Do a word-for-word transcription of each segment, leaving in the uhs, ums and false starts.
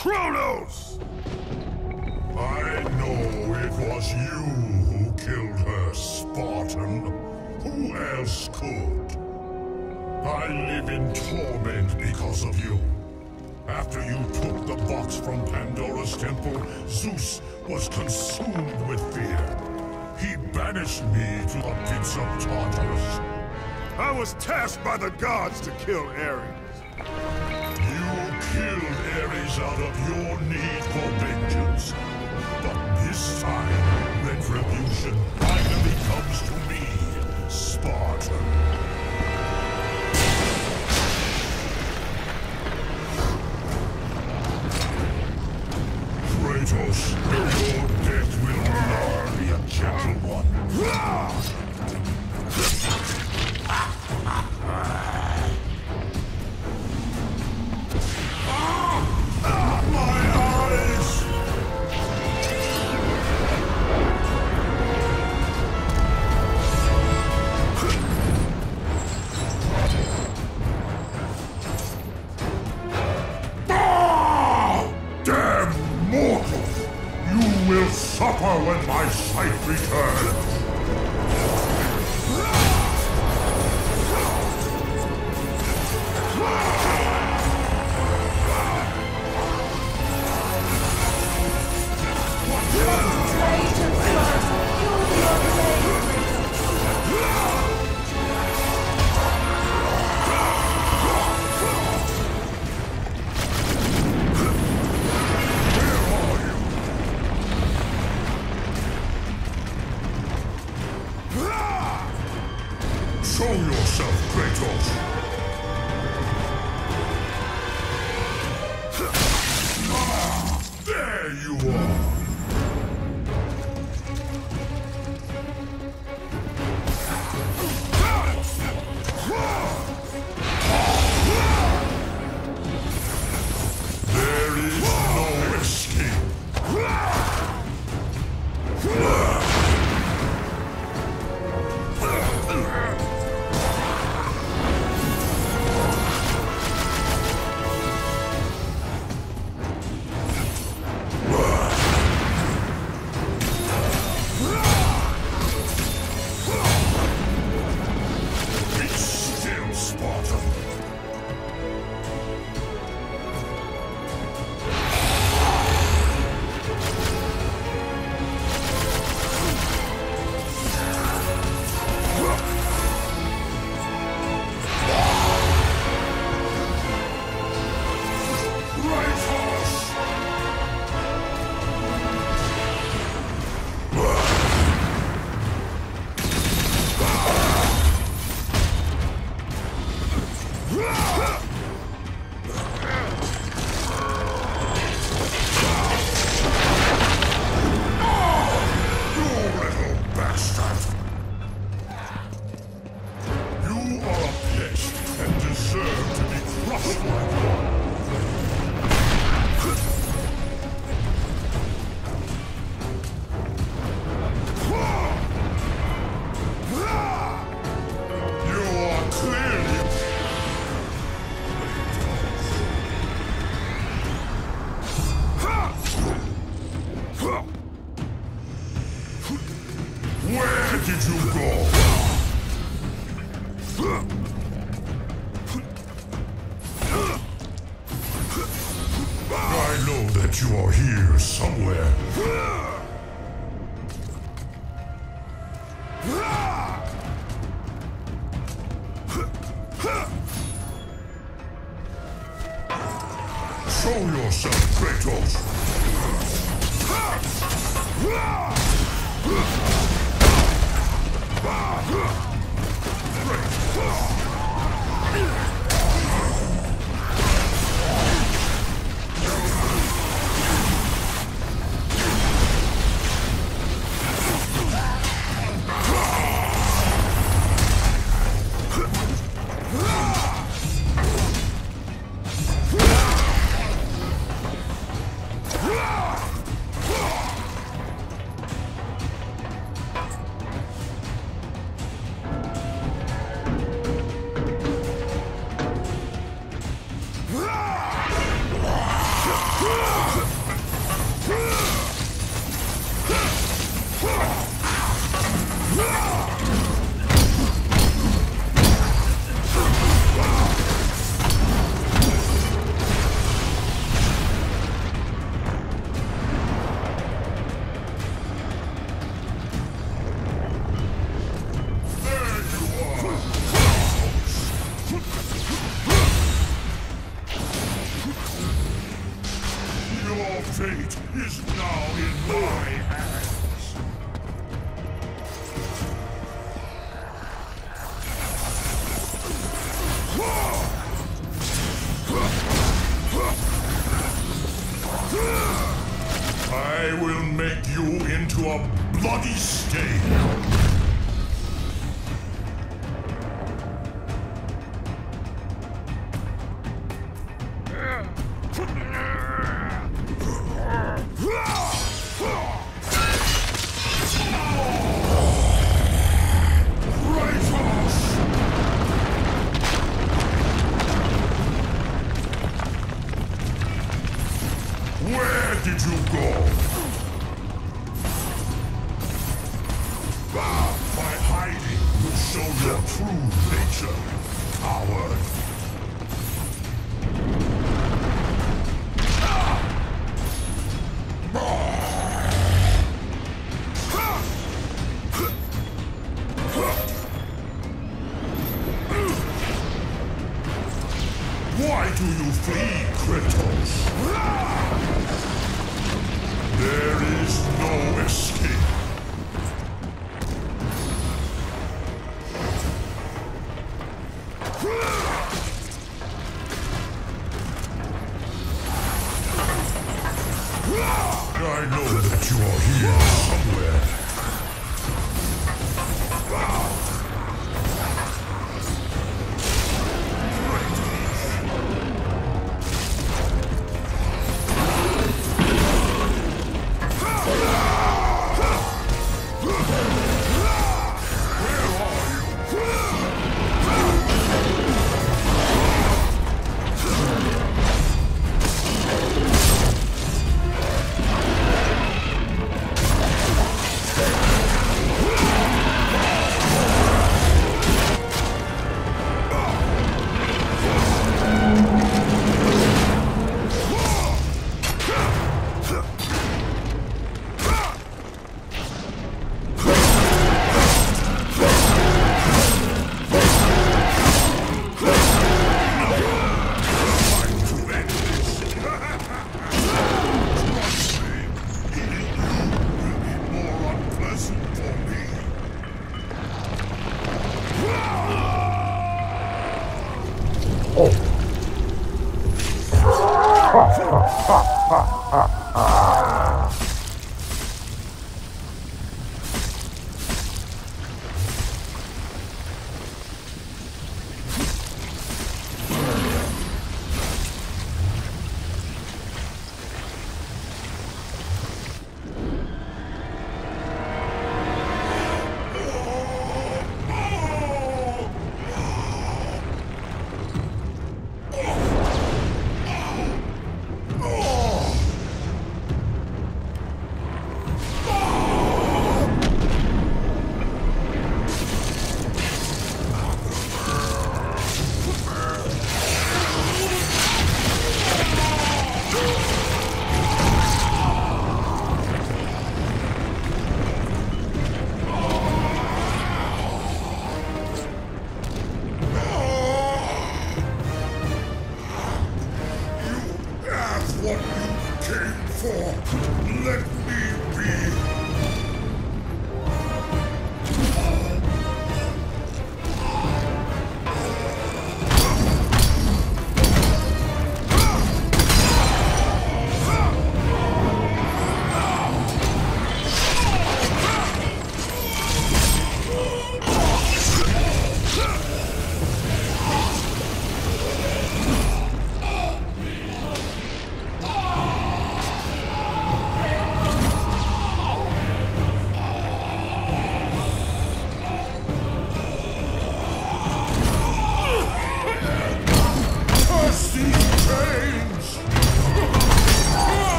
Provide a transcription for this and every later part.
Cronos! I know it was you who killed her, Spartan. Who else could? I live in torment because of you. After you took the box from Pandora's temple, Zeus was consumed with fear. He banished me to the pits of Tartarus. I was tasked by the gods to kill Ares. You killed Ares out of your need for vengeance. But this time, retribution finally comes to me, Spartan. Kratos, your death will not be a gentle one. Suffer when my sight returns! Show yourself, Kratos! Ah, there you are! There is no escape! Where did you go? I know that you are here somewhere. Show yourself, Kratos! Your fate is now in my hands. I will make you into a bloody stain. Where did you go? By hiding, you show your true nature, coward. Why do you flee, Kratos? There is no escape. I know that you are here somewhere.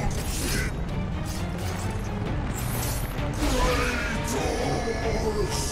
Kratos!